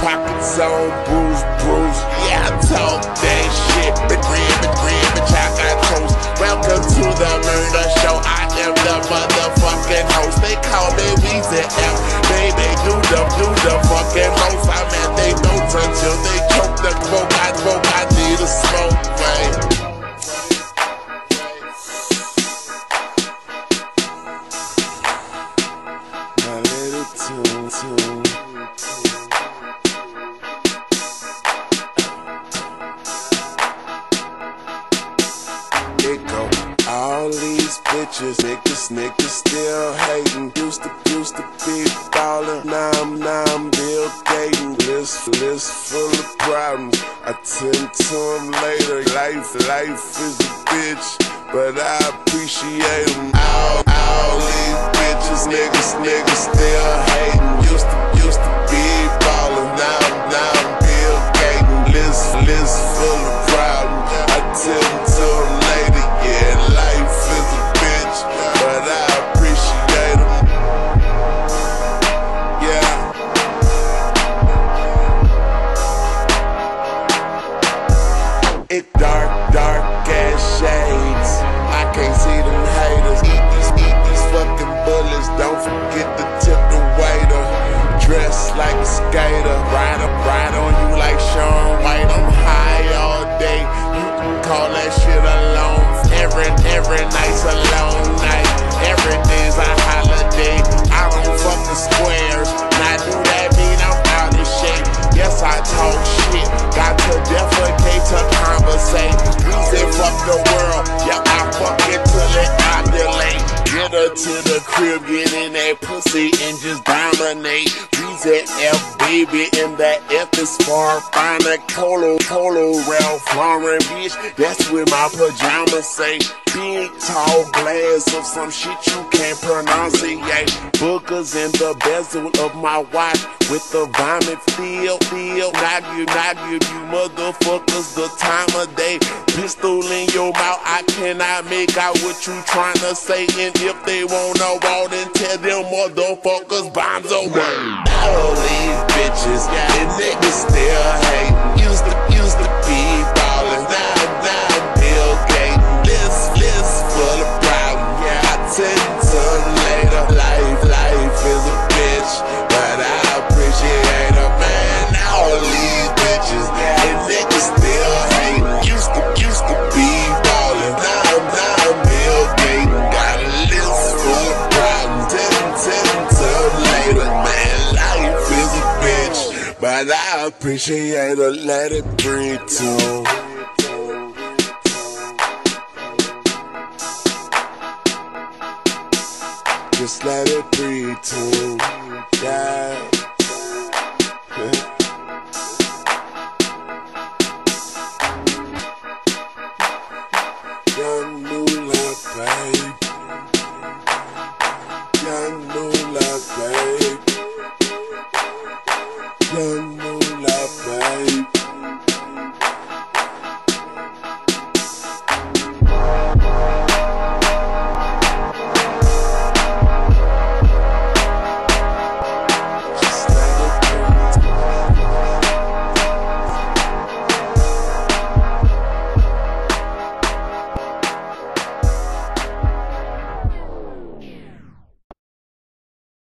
pockets on bruise. Yeah, I talk that shit. Bitch, I got toast. Welcome to the murder show. I am the motherfucking host. They call me Weezy F. Baby, do the fucking most. I'm at they notes until they choke the coke. I need a smoke, man. My little tune. It go. All these bitches, niggas still hating. Used to be ballin', now I'm Bill Gaten. List full of problems. I tend to them later. Life is a bitch, but I appreciate them. All these bitches, niggas still hating. Used to be ballin', now I'm Bill Gaten. List full of problems. I tend to them later. Yeah, life is a bitch, but I appreciate them. Yeah. It dark ass shades. I can't see them haters. Eat these fucking bullets. Don't forget to tip the waiter. Dress like a skater. Ride on you like Shaun White. I'm high all day. You can call that shit alone. Every night's a long night. Every day's a holiday. I don't fuck the squares. Now do that mean I'm out of shape? Yes, I talk shit. Got to defecate to conversate. Reason fuck the world. Yeah, I fuck it till it ovulate. Get her to the crib, get in that pussy and just dominate. Reason F, baby, and that F is far finer. Colo, Ralph Lauren, bitch. That's what my pajamas say. Big, tall glass of some shit you can't pronunciate. Boogers in the bezel of my watch with the vomit feel. Knock you motherfuckers the time of day. Pistol in your mouth, I cannot make out what you tryna say. And if they wanna walk, then tell them motherfuckers bombs away. All these bitches, and niggas still hate. Used to be ballin', now Bill Gates. List full of problems. Yeah, I tend to later. Life is a bitch, but I appreciate her, man. All these bitches, and niggas still hate. Used to be ballin', now Bill Gates. Got a list full of problems. Tend to later, man. Life is a bitch, but I appreciate her. Let it breathe too. Just let it breathe too.